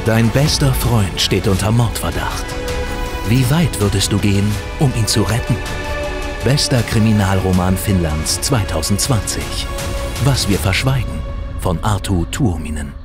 Dein bester Freund steht unter Mordverdacht. Wie weit würdest du gehen, um ihn zu retten? Bester Kriminalroman Finnlands 2020. Was wir verschweigen von Arttu Tuominen.